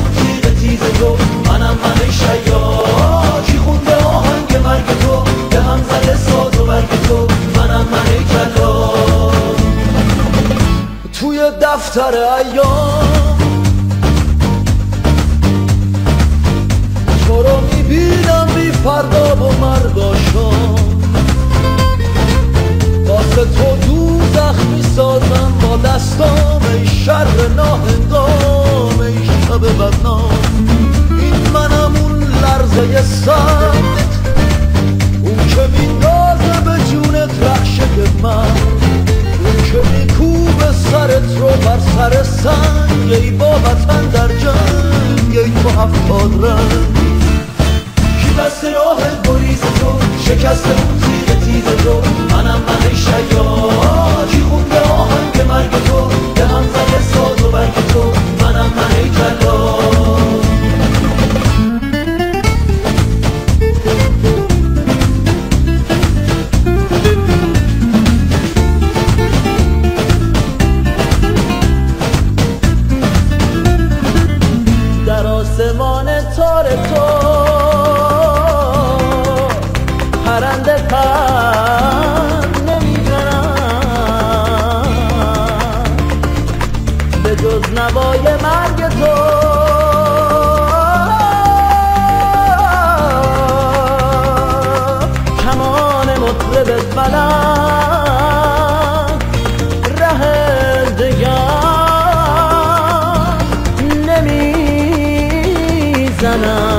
اون تیغ تیز تو، منم من شیاد. کی خونده آهنگ مرگ تو، به هم زده ساز و برگ تو، منم من کلا. توی دفتر ایام تو رو میبینم بی فردا و مرداشان، واسه تو دوزخ میسازم با دستام. ای شر ناهنگام، ای شب بدنام. این منم اون لرزه سخت، اون که میندازه به جونت رخشک من، اون که میکوبه سرت رو بر سر سنگ. ای با وطن در جنگ، ای تو 70 رنگ. کی بست راه گریز تو، شکست اون تیغ تیز تو، منم من شیاد. کی خونده آهنگ مرگ تو، به هم زده ساز و برگ تو، منم من کلا. در آسمان تار تو پرنده پر نمیزنم، به جز نوای مرگ تو. کمان مطرب فلک ره دگر نمیزنم.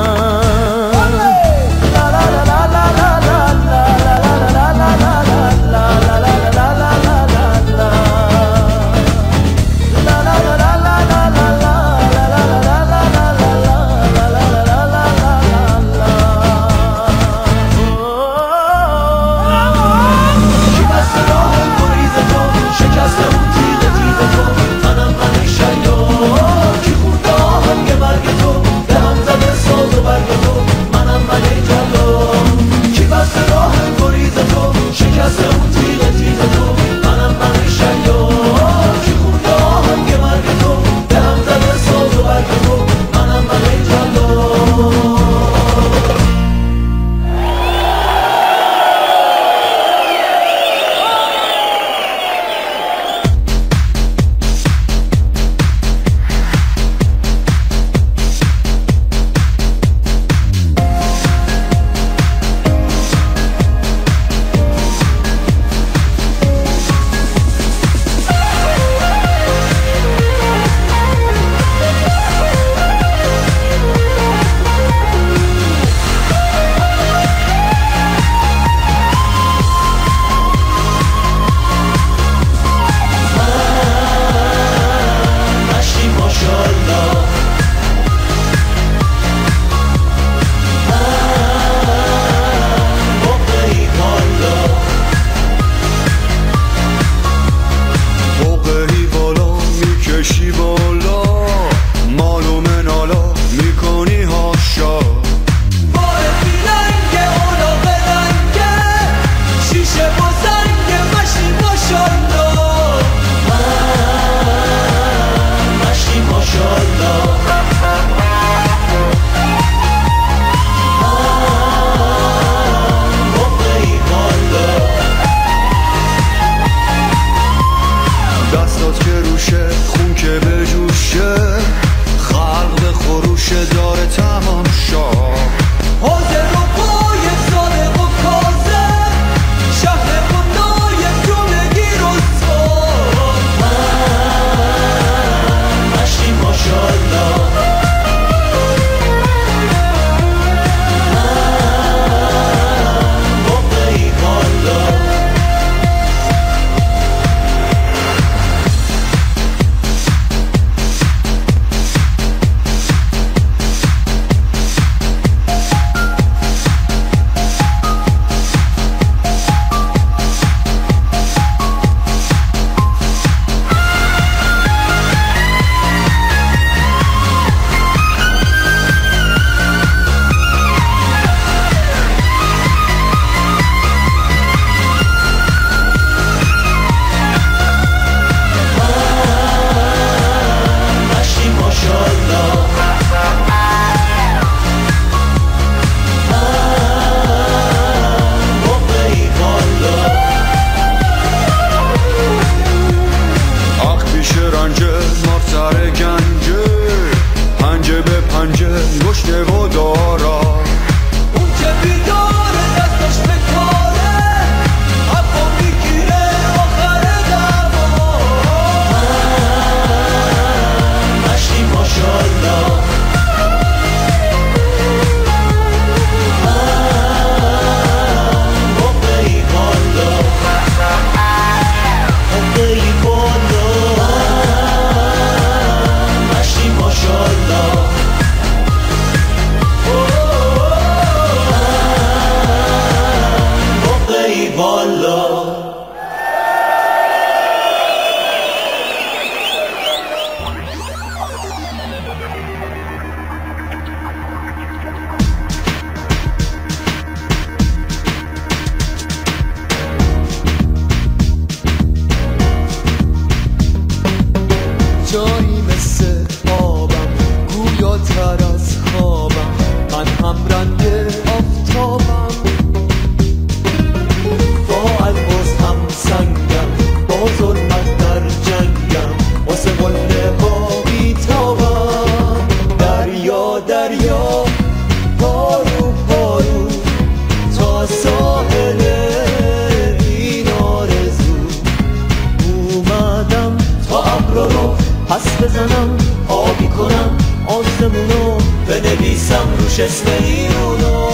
ایرونو بنویسم روش اسم ایرونو.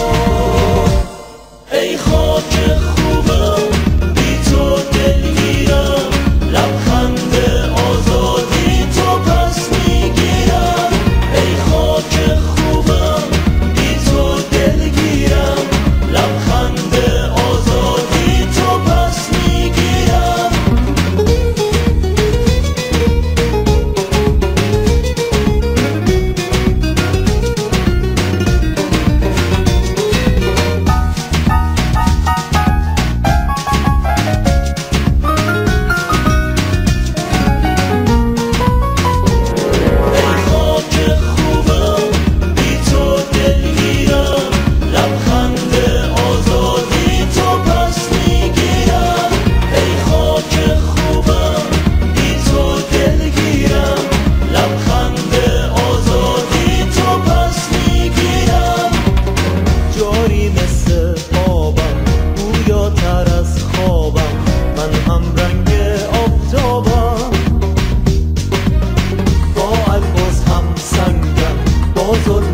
ای خاک خوبم بی تو دلگیرم، لبخند آزادی تو پس میگیرم. ای خاک خوبم بی تو دلگیرم، لبخند آزادی تو پس میگیرم. ظلم